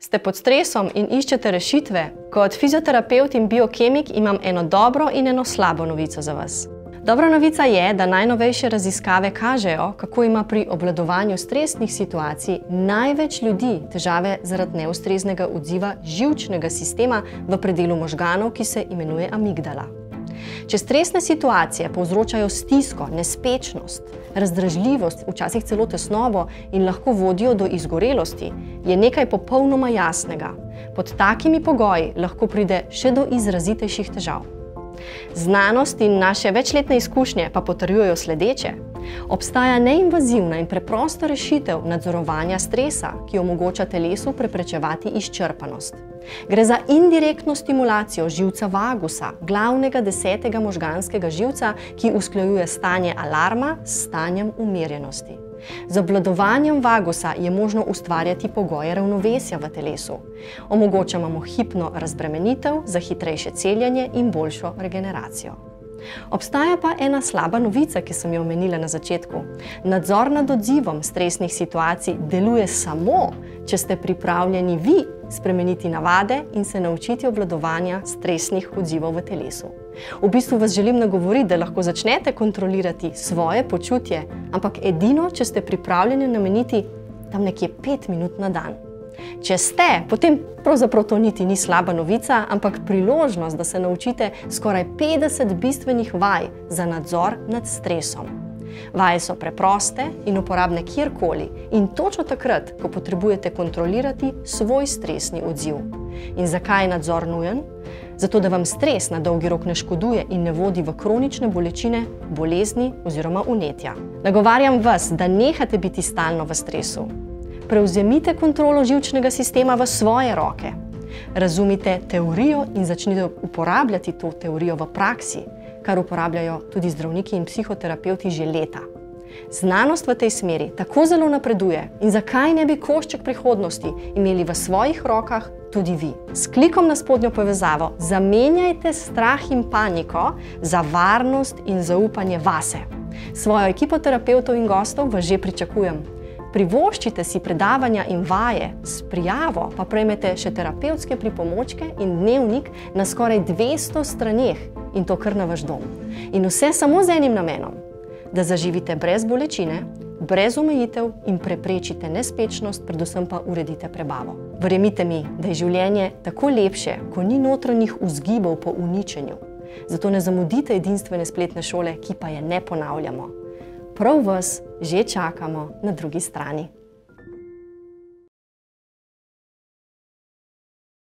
Ste pod stresom in iščete rešitve? Kot fizioterapevt in biokemik imam eno dobro in eno slabo novico za vas. Dobra novica je, da najnovejše raziskave kažejo, kako ima pri obvladovanju stresnih situacij največ ljudi težave zaradi neustreznega odziva živčnega sistema v predelu možganov, ki se imenuje amigdala. Če stresne situacije povzročajo stisko, nespečnost, razdražljivost, včasih celo tesnobo in lahko vodijo do izgorelosti, je nekaj popolnoma jasnega. Pod takimi pogoji lahko pride še do izrazitejših težav. Znanost in naše večletne izkušnje pa potrjujejo sledeče. Obstaja neinvazivna in preprosta rešitev nadzorovanja stresa, ki omogoča telesu preprečevati izčrpanost. Gre za indirektno stimulacijo živca vagusa, glavnega 10. možganskega živca, ki usklajuje stanje alarma s stanjem umirjenosti. Z obvladovanjem vagusa je možno ustvarjati pogoje ravnovesja v telesu. Omogočamo hipno razbremenitev za hitrejše celjenje in boljšo regeneracijo. Obstaja pa ena slaba novica, ki sem jo omenila na začetku. Nadzor nad odzivom stresnih situacij deluje samo, če ste pripravljeni vi spremeniti navade in se naučiti obvladovanja stresnih odzivov v telesu. V bistvu vas želim nagovoriti, da lahko začnete kontrolirati svoje počutje, ampak edino, če ste pripravljeni nameniti tam nekje 5 minut na dan. Če ste, potem pravzaprav to niti ni slaba novica, ampak priložnost, da se naučite skoraj 50 bistvenih vaj za nadzor nad stresom. Vaje so preproste in uporabne kjerkoli in točno takrat, ko potrebujete kontrolirati svoj stresni odziv. In zakaj je nadzor nujen? Zato, da vam stres na dolgi rok ne škoduje in ne vodi v kronične bolečine, bolezni oziroma vnetja. Nagovarjam vas, da nehate biti stalno v stresu. Prevzemite kontrolo živčnega sistema v svoje roke. Razumite teorijo in začnite uporabljati to teorijo v praksi, kar uporabljajo tudi zdravniki in psihoterapevti že leta. Znanost v tej smeri tako zelo napreduje in zakaj ne bi košček prihodnosti imeli v svojih rokah tudi vi. S klikom na spodnjo povezavo zamenjajte strah in paniko za varnost in zaupanje vase. Svojo ekipo terapevtov in gostov vas že pričakujem. Privoščite si predavanja in vaje, s prijavo pa prejmete še terapevtske pripomočke in dnevnik na skoraj 200 straneh in to kar na vaš dom. In vse samo z enim namenom, da zaživite brez bolečine, brez omejitev in preprečite nespečnost, predvsem pa uredite prebavo. Verjemite mi, da je življenje tako lepše, ko ni notranjih vzgibov po uničenju. Zato ne zamudite edinstvene spletne šole, ki pa je ne ponavljamo. Prav vas že čakamo na drugi strani.